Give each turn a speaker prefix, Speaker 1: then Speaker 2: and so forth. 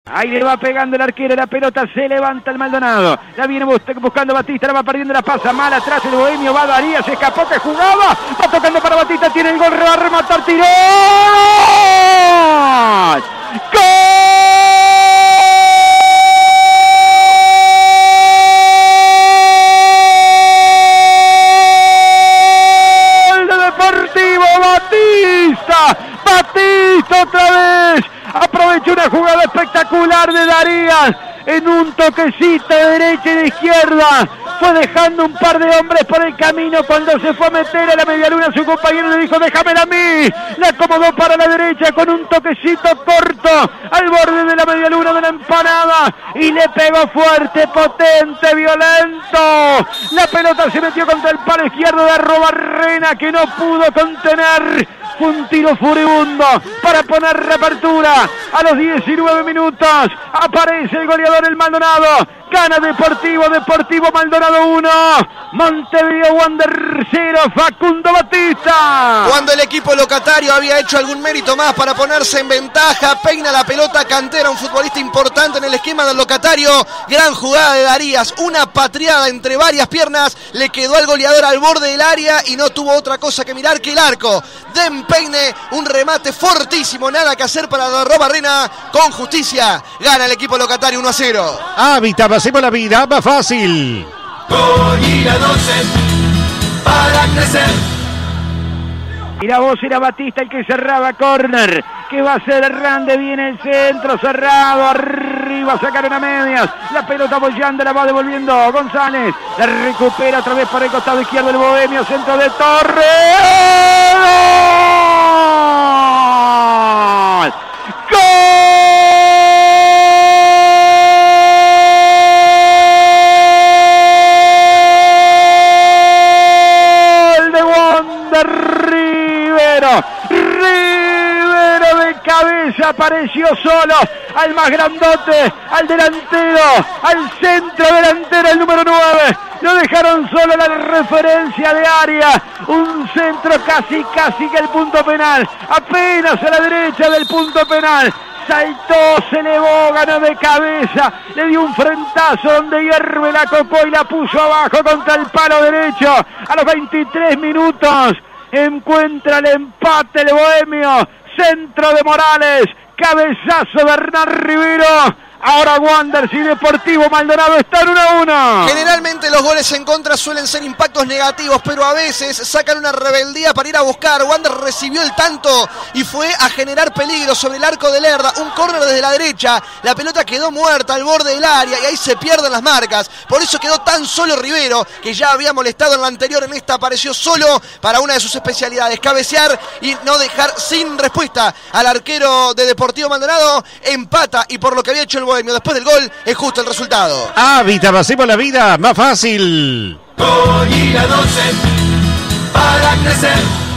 Speaker 1: Ahí le va pegando el arquero, la pelota se levanta el Maldonado. La viene buscando Batista, la va perdiendo, la pasa mal atrás el Bohemio, va Darías, se escapó, que jugaba, va tocando para Batista, tiene el gol, va a rematar, tiró. ¡Gol! Deportivo Batista, Batista otra vez. Aprovechó una jugada espectacular de Darías en un toquecito de derecha y de izquierda. Fue dejando un par de hombres por el camino cuando se fue a meter a la medialuna. Su compañero le dijo: déjamela a mí. La acomodó para la derecha con un toquecito corto al borde de la medialuna de la empanada y le pegó fuerte, potente, violento. La pelota se metió contra el palo izquierdo de Arrobarrena, que no pudo contener. Fue un tiro furibundo para poner reapertura. A los 19 minutos aparece el goleador, el Maldonado. Gana Deportivo Maldonado 1, Montevideo Wanderers 0, Facundo Batista.
Speaker 2: Cuando el equipo locatario había hecho algún mérito más para ponerse en ventaja, peina la pelota Cantera, un futbolista importante en el esquema del locatario. Gran jugada de Darías, una patriada entre varias piernas, le quedó al goleador al borde del área y no tuvo otra cosa que mirar que el arco de Empeine. Un remate fortísimo, nada que hacer para Arrobarrena. Con justicia gana el equipo locatario 1-0.
Speaker 3: Hábitat, pasemos la vida más fácil.
Speaker 4: Con Ira 12 para crecer.
Speaker 1: Y la voz era Batista el que cerraba, córner, que va a ser Hernández, viene el centro, cerrado, arriba, sacaron a medias, la pelota bollando, la va devolviendo González, la recupera otra vez por el costado izquierdo el Bohemio, centro de Torres. ¡Gol! Rivero de cabeza apareció solo al más grandote, al delantero, al centro delantero, el número 9. Lo dejaron solo la referencia de área. Un centro casi que el punto penal. Apenas a la derecha del punto penal. Saltó, se elevó, ganó de cabeza, le dio un frentazo donde hierve la cocó y la puso abajo contra el palo derecho. A los 23 minutos encuentra el empate el Bohemio, centro de Morales, cabezazo de Hernán Rivero. Ahora Wanderers y Deportivo Maldonado están 1-1.
Speaker 2: Generalmente los goles en contra suelen ser impactos negativos, pero a veces sacan una rebeldía para ir a buscar. Wanderers recibió el tanto y fue a generar peligro sobre el arco de Lerda. Un córner desde la derecha, la pelota quedó muerta al borde del área y ahí se pierden las marcas. Por eso quedó tan solo Rivero, que ya había molestado en la anterior. En esta apareció solo para una de sus especialidades, cabecear y no dejar sin respuesta al arquero de Deportivo Maldonado. Empata, y por lo que había hecho el Bohemio después del gol, es justo el resultado.
Speaker 3: Hábitat, pasemos la vida más fácil.
Speaker 4: Con Ira 12 para crecer.